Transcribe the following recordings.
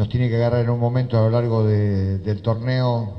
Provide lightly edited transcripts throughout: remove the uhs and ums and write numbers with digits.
nos tiene que agarrar en un momento a lo largo del torneo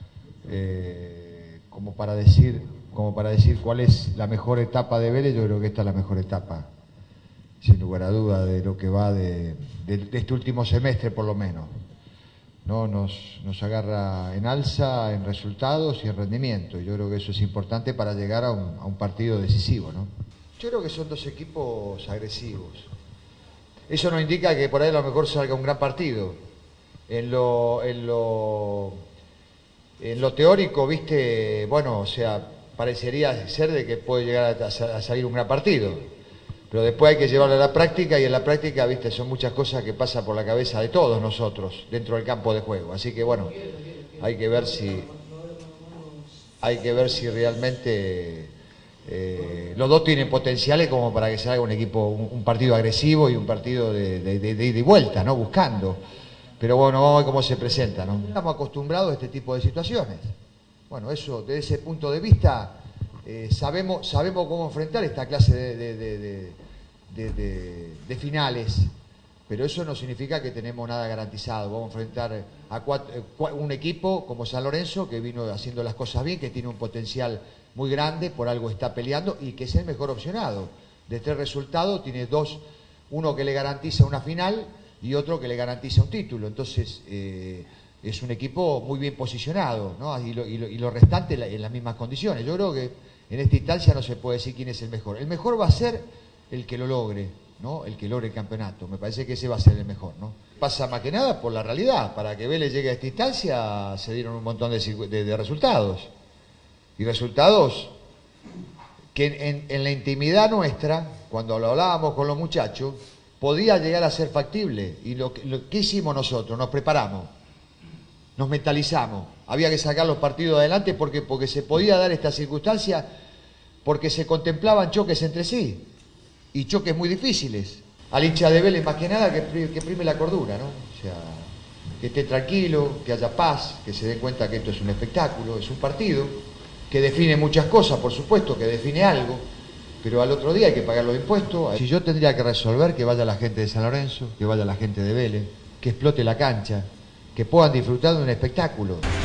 como para decir cuál es la mejor etapa de Vélez, yo creo que esta es la mejor etapa, sin lugar a duda, de lo que va de este último semestre por lo menos. ¿No? Nos agarra en alza, en resultados y en rendimiento. Yo creo que eso es importante para llegar a un partido decisivo, ¿no? Yo creo que son dos equipos agresivos. Eso no indica que por ahí a lo mejor salga un gran partido. En lo teórico, viste, bueno, o sea, parecería ser de que puede llegar a salir un gran partido. Pero después hay que llevarlo a la práctica y en la práctica, viste, son muchas cosas que pasan por la cabeza de todos nosotros dentro del campo de juego. Así que bueno, hay que ver si realmente los dos tienen potenciales como para que salga un equipo, un partido agresivo y un partido de ida y vuelta, ¿no? Buscando. Pero bueno, vamos a ver cómo se presenta, ¿no? Estamos acostumbrados a este tipo de situaciones. Bueno, eso, desde ese punto de vista, sabemos cómo enfrentar esta clase de finales, pero eso no significa que tenemos nada garantizado. Vamos a enfrentar a un equipo como San Lorenzo, que vino haciendo las cosas bien, que tiene un potencial muy grande, por algo está peleando y que es el mejor opcionado. De 3 resultados tiene 2, uno que le garantiza una final y otro que le garantiza un título. Entonces es un equipo muy bien posicionado, ¿no? Y lo restante en las mismas condiciones. Yo creo que en esta instancia no se puede decir quién es el mejor. El mejor va a ser el que lo logre, ¿no? El que logre el campeonato. Me parece que ese va a ser el mejor, ¿no? Pasa más que nada por la realidad. Para que Vélez llegue a esta instancia se dieron un montón de resultados. Y resultados que en la intimidad nuestra, cuando lo hablábamos con los muchachos, podía llegar a ser factible. Y lo que hicimos nosotros, nos preparamos, nos mentalizamos. Había que sacar los partidos adelante porque se podía dar esta circunstancia, porque se contemplaban choques entre sí, y choques muy difíciles. Al hincha de Vélez más que nada que prime la cordura, ¿no? O sea, que esté tranquilo, que haya paz, que se dé cuenta que esto es un espectáculo, es un partido, que define muchas cosas, por supuesto, que define algo, pero al otro día hay que pagar los impuestos. Si yo tendría que resolver, que vaya la gente de San Lorenzo, que vaya la gente de Vélez, que explote la cancha, que puedan disfrutar de un espectáculo.